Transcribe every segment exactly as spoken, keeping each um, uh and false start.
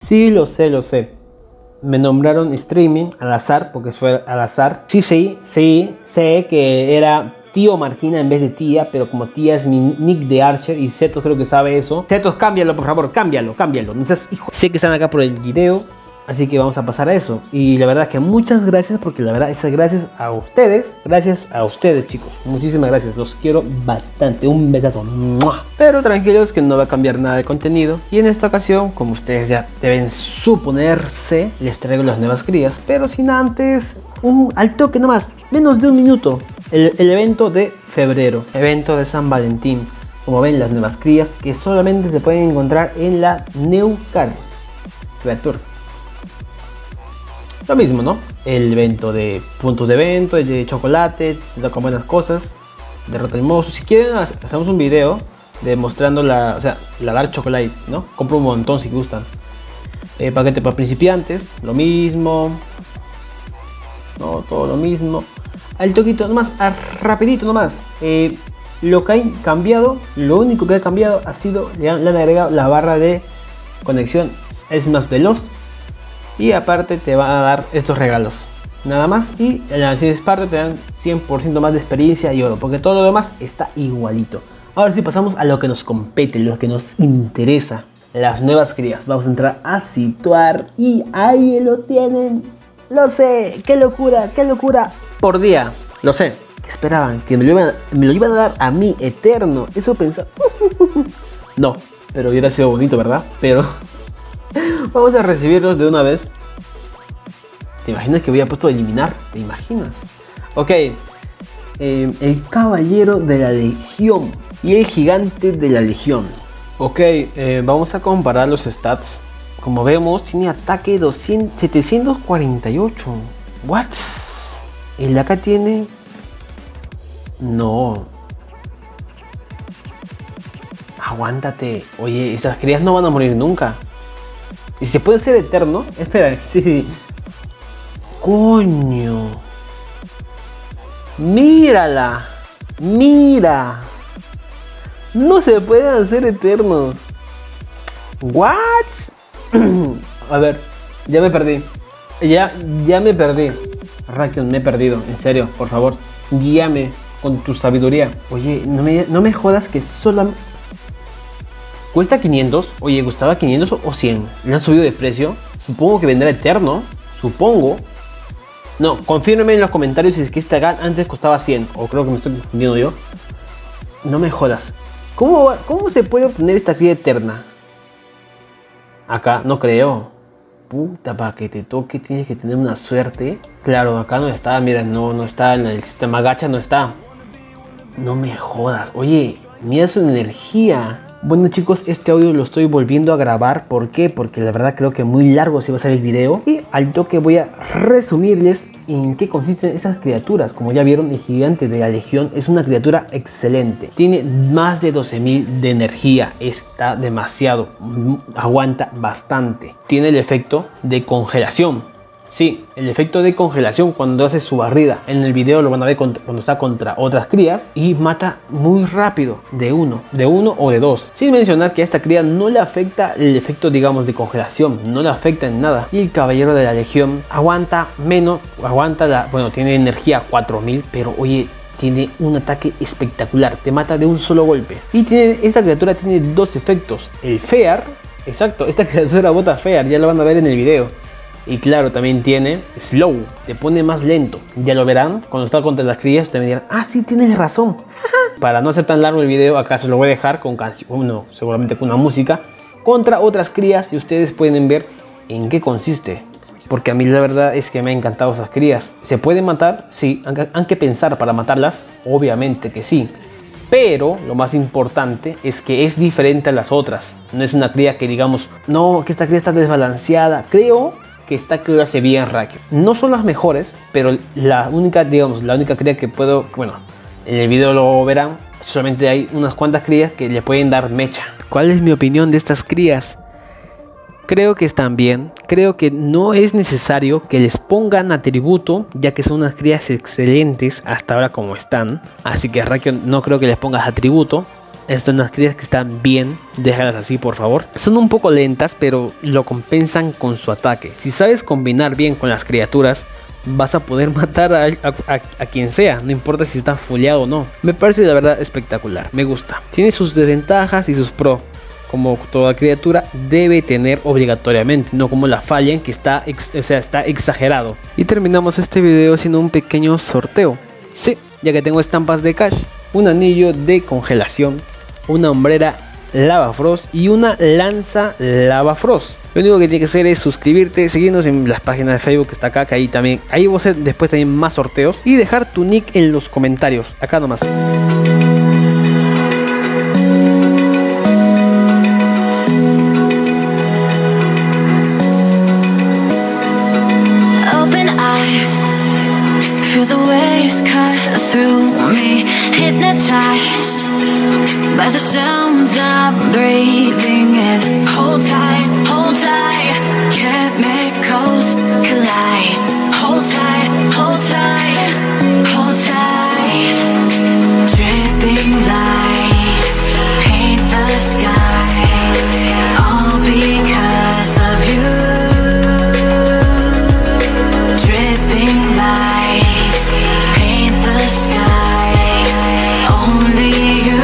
Sí, lo sé, lo sé. Me nombraron streaming al azar, porque fue al azar. Sí, sí, sí, sé que era Tío Marquina en vez de tía, pero como tía es mi nick de Archer y Zetos creo que sabe eso. Zetos, cámbialo, por favor, cámbialo, cámbialo. No seas hijo. Sé que están acá por el video, así que vamos a pasar a eso. Y la verdad que muchas gracias, porque la verdad es gracias a ustedes. Gracias a ustedes, chicos. Muchísimas gracias, los quiero bastante. Un besazo. ¡Mua! Pero tranquilos que no va a cambiar nada de contenido. Y en esta ocasión, como ustedes ya deben suponerse, les traigo las nuevas crías. Pero sin antes, un, al toque nomás, menos de un minuto. El, el evento de febrero, evento de San Valentín. Como ven, las nuevas crías que solamente se pueden encontrar en la New Card Creature. Lo mismo, ¿no? El evento de puntos de evento, de chocolate, da con buenas cosas, derrota el monstruo. Si quieren, hacemos un video demostrando la, o sea, la Dark Chocolate, ¿no? Compro un montón si gustan. Eh, paquete para principiantes, lo mismo. No, todo lo mismo. Al toquito nomás, a rapidito nomás. Eh, lo que ha cambiado, lo único que ha cambiado ha sido, le han, le han agregado la barra de conexión, es más veloz. Y aparte te van a dar estos regalos, nada más. Y en la siguiente parte te dan cien por ciento más de experiencia y oro, porque todo lo demás está igualito. Ahora sí pasamos a lo que nos compete, lo que nos interesa. Las nuevas crías. Vamos a entrar a situar y ahí lo tienen. Lo sé, qué locura, qué locura. Por día, lo sé. ¿Qué esperaban? ¿Que me lo iban, me lo iban a dar a mí eterno? Eso pensaba. No, pero hubiera sido bonito, ¿verdad? Pero vamos a recibirlos de una vez. ¿Te imaginas que hubiera puesto a eliminar? ¿Te imaginas? Ok. Eh, el caballero de la legión y el gigante de la legión. Ok, eh, vamos a comparar los stats. Como vemos, tiene ataque doscientos, setecientos cuarenta y ocho. What? El de acá tiene... No. Aguántate. Oye, esas crías no van a morir nunca. ¿Y se puede ser eterno? Espera, sí, sí. Coño. Mírala. Mira. No se pueden hacer eternos. What? A ver, ya me perdí. Ya, ya me perdí. Rakion, me he perdido. En serio, por favor, guíame con tu sabiduría. Oye, no me, no me jodas que solo... ¿Cuesta quinientos? Oye, ¿costaba quinientos o cien? ¿Le han subido de precio? Supongo que vendrá eterno. Supongo. No, confírmeme en los comentarios si es que esta G A N antes costaba cien. O creo que me estoy confundiendo yo. No me jodas. ¿Cómo, cómo se puede obtener esta cría eterna? Acá, no creo. Puta, para que te toque tienes que tener una suerte. Claro, acá no está, mira, no, no está en el sistema gacha, no está. No me jodas. Oye, mira su energía. Bueno chicos, este audio lo estoy volviendo a grabar. ¿Por qué? Porque la verdad creo que muy largo se va a hacer el video. Y al toque voy a resumirles en qué consisten estas criaturas. Como ya vieron, el gigante de la legión es una criatura excelente. Tiene más de doce mil de energía. Está demasiado. Aguanta bastante. Tiene el efecto de congelación. Sí, el efecto de congelación cuando hace su barrida. En el video lo van a ver cuando está contra otras crías. Y mata muy rápido, de uno, de uno o de dos. Sin mencionar que a esta cría no le afecta el efecto, digamos, de congelación. No le afecta en nada. Y el caballero de la legión aguanta menos, aguanta la, bueno, tiene energía cuatro mil, pero oye, tiene un ataque espectacular. Te mata de un solo golpe. Y tiene, esta criatura tiene dos efectos. El Fear, exacto, esta criatura bota Fear, ya lo van a ver en el video. Y claro, también tiene Slow, te pone más lento. Ya lo verán, cuando está contra las crías también dirán, ah, sí, tienes razón. Para no hacer tan largo el video, acá se lo voy a dejar con canción, bueno, seguramente con una música, contra otras crías y ustedes pueden ver en qué consiste. Porque a mí la verdad es que me han encantado esas crías. ¿Se pueden matar? Sí. ¿Han que pensar para matarlas? Obviamente que sí. Pero lo más importante es que es diferente a las otras. No es una cría que digamos, no, que esta cría está desbalanceada. Creo que esta cría se bien Rakion. No son las mejores, pero la única, digamos, la única cría que puedo, bueno, en el video lo verán, solamente hay unas cuantas crías que le pueden dar mecha. ¿Cuál es mi opinión de estas crías? Creo que están bien, creo que no es necesario que les pongan atributo, ya que son unas crías excelentes hasta ahora como están. Así que a Rakion no creo que les pongas atributo. Estas son las crías que están bien, déjalas así por favor. Son un poco lentas, pero lo compensan con su ataque. Si sabes combinar bien con las criaturas, vas a poder matar a, a, a, a quien sea, no importa si está fuleado o no. Me parece la verdad espectacular, me gusta. Tiene sus desventajas y sus pros, como toda criatura debe tener obligatoriamente, no como la Fallen, que está, ex, o sea, está exagerado. Y terminamos este video haciendo un pequeño sorteo. Sí, ya que tengo estampas de Cash, un anillo de congelación, una hombrera Lava Frost y una lanza Lava Frost. Lo único que tiene que hacer es suscribirte, seguirnos en las páginas de Facebook que está acá, que ahí también, ahí vos a hacer después también más sorteos, y dejar tu nick en los comentarios, acá nomás. Feel the waves cut through me, hypnotized by the sounds I'm breathing in. Hold tight, hold tight, chemicals collide. Hold tight, hold tight, hold tight. Dripping lights paint the skies, all because of you. Dripping lights paint the skies, only you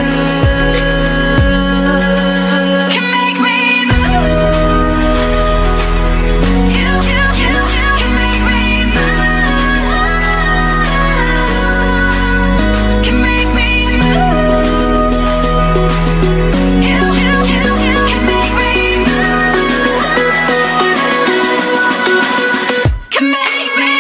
can make me move. You, you, you can make me move. Can make me move. You, you, you, you can make me move. Can make me.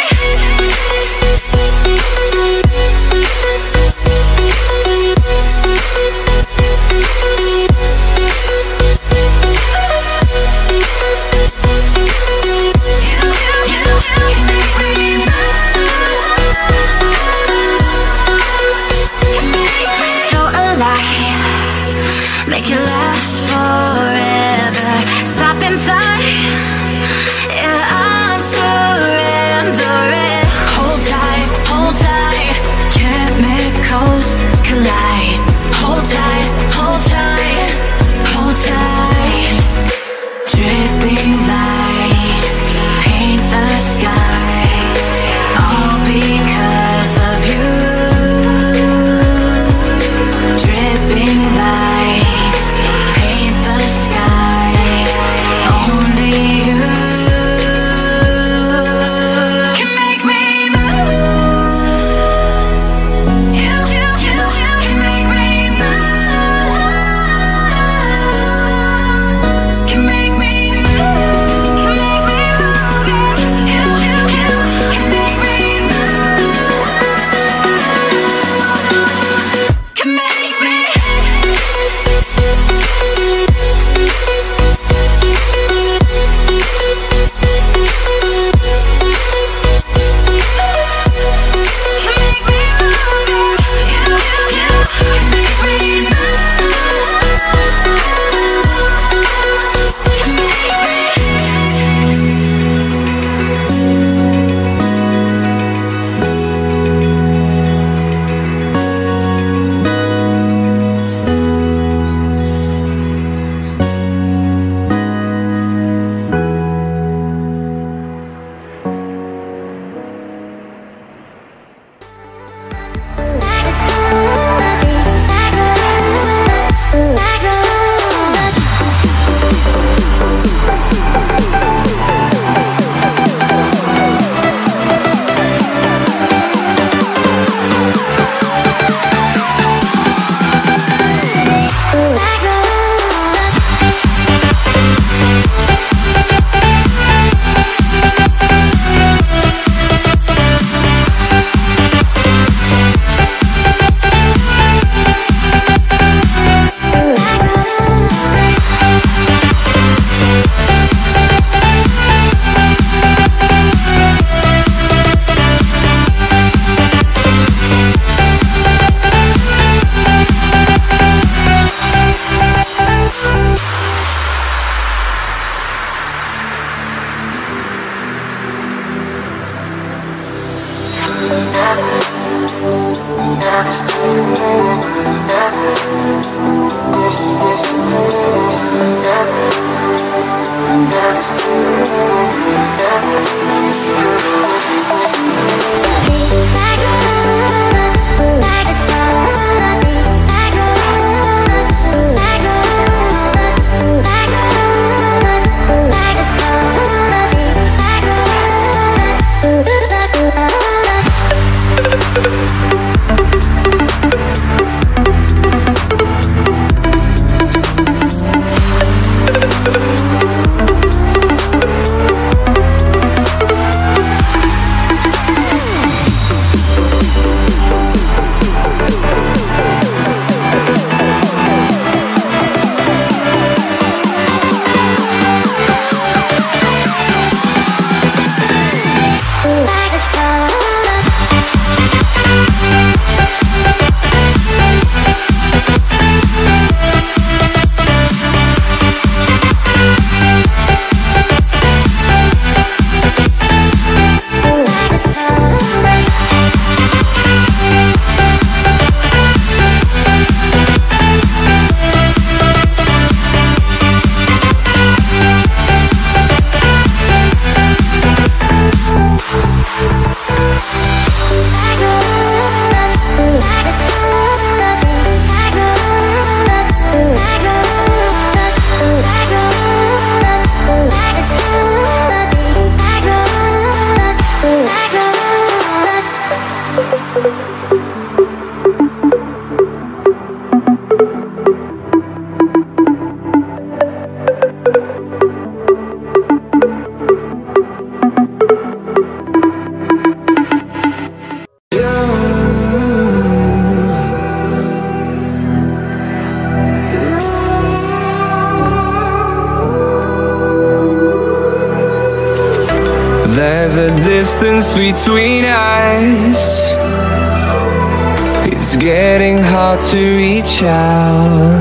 So alive, make it last forever. Stop in time, yeah, I'm surrendering. Hold tight, hold tight, chemicals collide. Hold tight, hold tight, hold tight. Dripping lights paint the skies, all because of you. Dripping lights paint the skies, only distance between us. It's getting hard to reach out.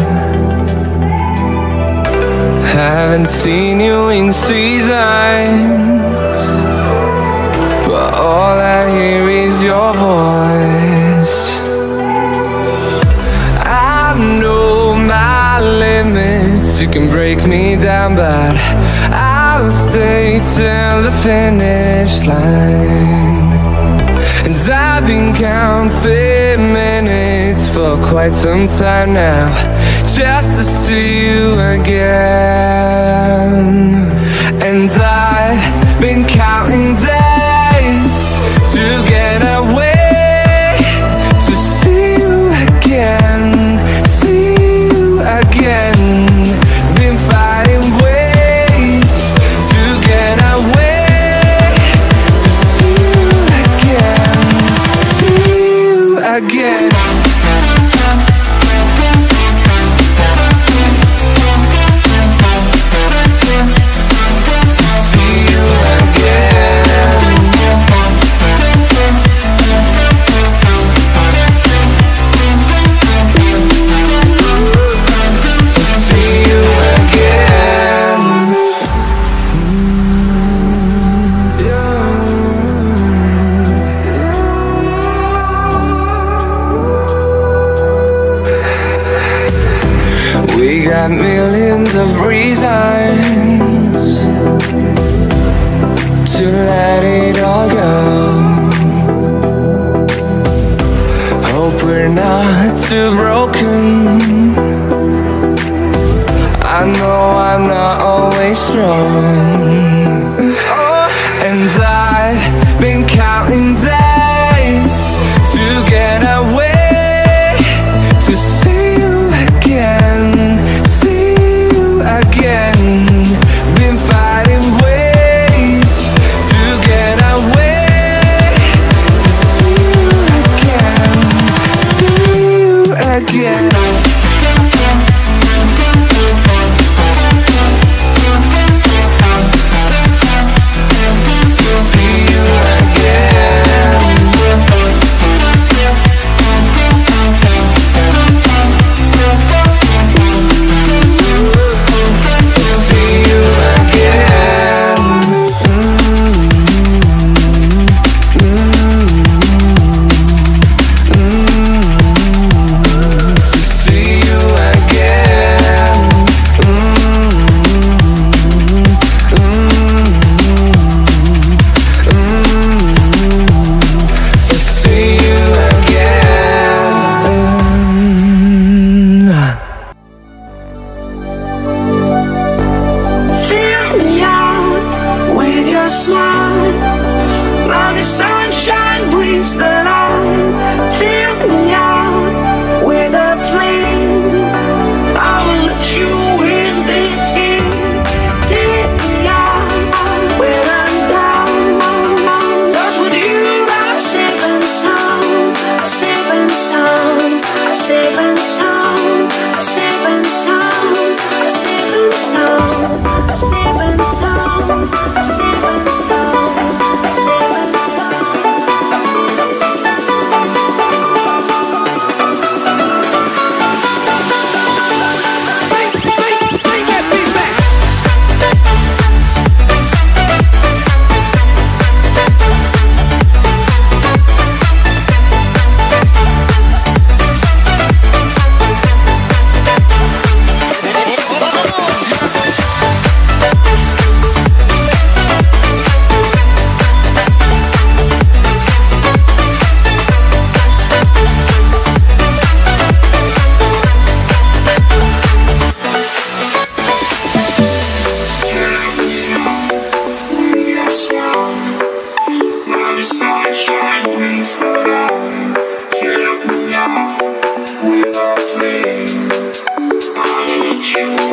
Haven't seen you in seasons, but all I hear is your voice. I know my limits, you can break me down, but I'll stay till the finish line. And I've been counting minutes for quite some time now, just to see you again. And I've been counting days to get away, to see you again, see you again. Been fighting ways to get away, to see you again, see you again. We got millions of reasons to let it all go. Hope we're not too broken. I know I'm not always strong. Oh, and I've been counting days to get away, to see you again, see you again. Been fighting ways to get away, to see you again, see you again. You